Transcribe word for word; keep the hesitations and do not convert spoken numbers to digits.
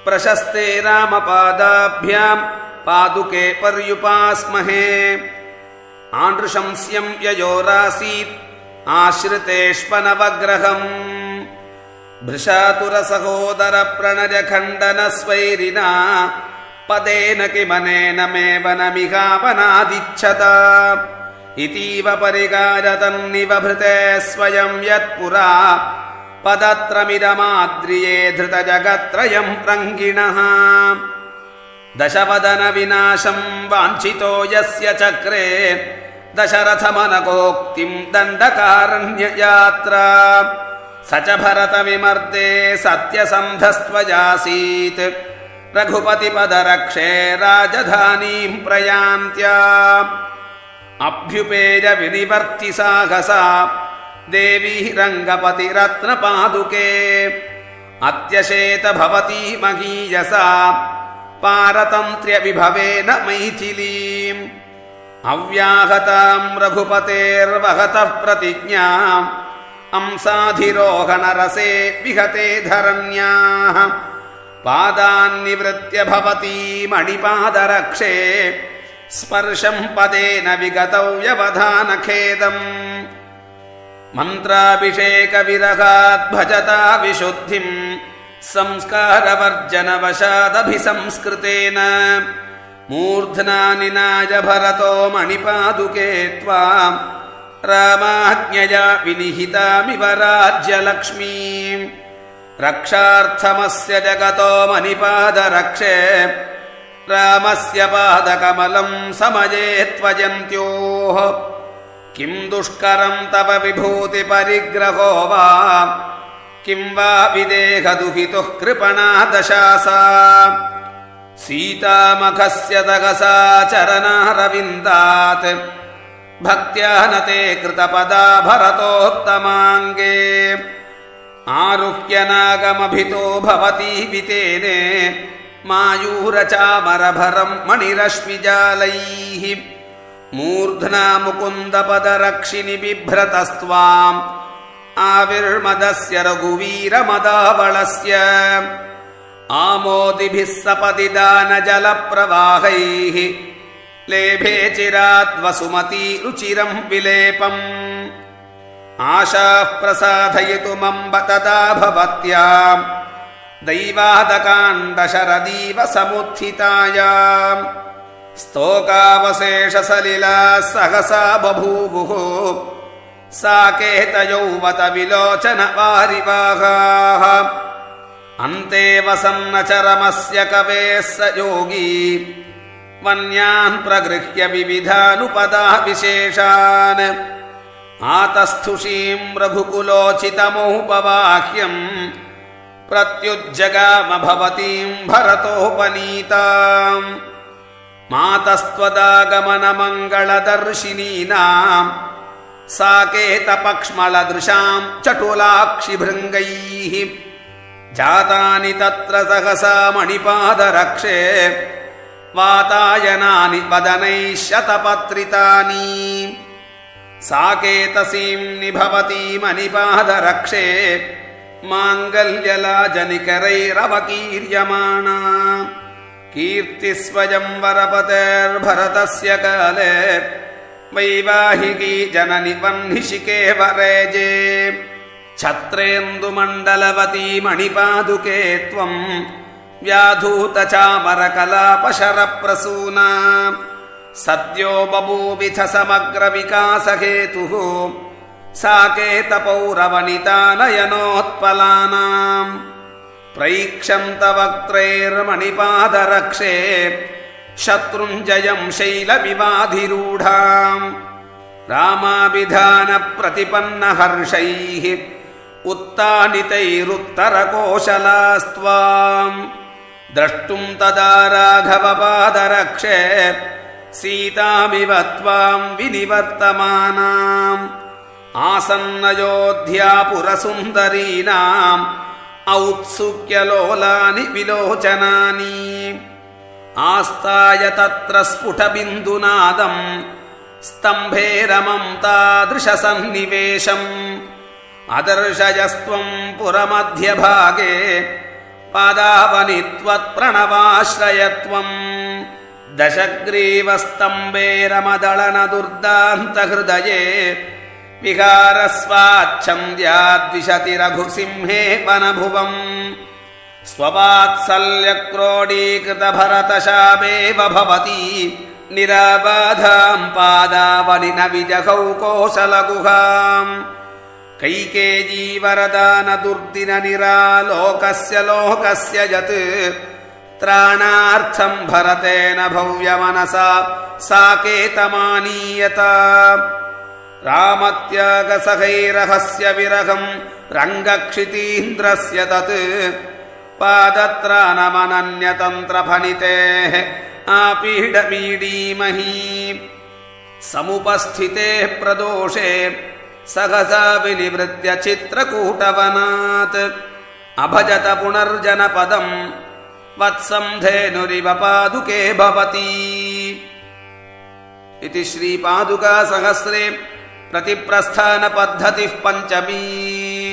प्रशस्ते रामपादाभ्याम् पादुके पर्युपास्महे आनृशंस्यम् ययोरासीत् आश्रितेष्पनवग्रहम् भृशातुरसहोदरप्रणजखण्डनस्वैरिणा पदेन किमनेन मेव न मिहावनादिच्छता इतीव परिगारतन्निवभृते स्वयं यत्पुरा पदत्रमिदमाद्रिये धृतजगत्त्रयम् प्रङ्गिणः दशवदनविनाशम् वाञ्छितो यस्य चक्रे दशरथमनकोक्तिम् दण्डकारण्ययात्रा स च भरतविमर्दे सत्यसन्धस्त्वजासीत् रघुपतिपदरक्षे राजधानीम् प्रयान्त्या अभ्युपेय विनिवर्ति साहसा देवी रङ्गपतिरत्नपादुके अत्यशेत भवती महीयसा पारतन्त्र्य विभवेन मैथिलीम् अव्याहताम् रघुपतेर्वहतः प्रतिज्ञाम् अंसाधिरोहणरसे विहते धरण्याः पादान्निवृत्य भवती मणिपादरक्षे स्पर्शम् पदेन विगतौ व्यवधानखेदम् मन्त्राभिषेकविरहात् भजता विशुद्धिम् संस्कारवर्जनवशादभिसंस्कृतेन मूर्ध्ना निनाय भरतो मणिपादुके त्वाम् रामाज्ञया विनिहितामिव राज्यलक्ष्मीम् रक्षार्थमस्य जगतो मणिपादरक्षे रामस्य पादकमलम् समये त्वजन्त्योः किम् दुष्करम् तव विभूतिपरिग्रहो वा किम् वा विदेहदुहितुः कृपणा दशासा सीतामखस्य तगसा चरणारविन्दात् भक्त्या नते कृतपदा भरतोत्तमाङ्गे आरुह्य नागमभितो भवती वितेने मायूरचामरभरम् मणिरश्मिजालैः मूर्ध्ना मुकुन्दपदरक्षिणि बिभ्रतस्त्वाम् आविर्मदस्य रघुवीरमदावळस्य आमोदिभिः सपदि दानजलप्रवाहैः लेभे चिराद्वसुमती रुचिरम् विलेपम् आशाः प्रसाधयितुमम्ब तदा भवत्याम् दैवादकाण्डशरदीव समुत्थितायाम् स्तोकावशेषसलिलाः सहसा बभूवुः साकेतयौवत विलोचन वारिवाहाः अन्ते वसन्नचरमस्य कवेः स योगी वन्यान् प्रगृह्य विविधानुपदाः विशेषान् आतस्थुषीम् रघुकुलोचितमोपवाह्यम् प्रत्युज्जगाम भवतीम् भरतोपनीताम् मातस्त्वदागमनमङ्गलदर्शिनीनाम् साकेतपक्ष्मलदृशाम् चटुलाक्षिभृङ्गैः जातानि तत्र सहसा मणिपादरक्षे वातायनानि वदनैः शतपत्रितानि साकेतसीम् निभवती मणिपादरक्षे माङ्गल्यलाजनिकरैरवकीर्यमाणा कीर्तिस्वयंवरपतेर्भरतस्य काले वैवाहिकी जननि वह्निशिके वरेजे छत्रेन्दुमण्डलवती मणिपादुके त्वम् व्याधूतचामरकलापशरप्रसूना सद्यो बभूविथ समग्रविकासहेतुः साकेतपौरवनितानयनोत्पलानाम् प्रैक्षन्त वक्त्रैर्मणिपादरक्षे शत्रुञ्जयम् शैलविवाधिरूढाम् रामाभिधानप्रतिपन्नहर्षैः उत्तानितैरुत्तरकोशलास्त्वाम् द्रष्टुम् तदा राघवपादरक्षे सीतामिव त्वाम् विनिवर्तमानाम् आसन्नयोध्यापुरसुन्दरीणाम् औत्सुक्यलोलानि विलोचनानि आस्ताय तत्र स्फुटबिन्दुनादम् स्तम्भे रमम् तादृशसन्निवेशम् अदर्शयस्त्वम् पुरमध्यभागे पादावनि त्वत्प्रणवाश्रयत्वम् दशग्रीवस्तम्बेरमदळन दुर्दान्तहृदये विहारस्वाच्छन्द्याद्विशति रघुसिंहे वनभुवम् स्ववात्सल्यक्रोडीकृतभरतशापेव भवति निराबाधाम् पादावनि न विजहौ कोसलगुहाम् कैकेयीवरदान दुर्दिन निरालोकस्य लोकस्य यत् त्राणार्थम् भरतेन भव्यमनसा साकेतमानीयत रामत्यागसहैरहस्य विरहम् रङ्गक्षितीन्द्रस्य तत् पादत्राणमनन्यतन्त्रफणितेः आपीडमीडीमहि समुपस्थिते प्रदोषे सहसा विनिवृत्य चित्रकूटवनात् अभजत पुनर्जनपदम् वत्सं धेनुरिव पादुके भवति इति श्रीपादुकासहस्रे प्रतिप्रस्थानपद्धतिः पञ्चमी।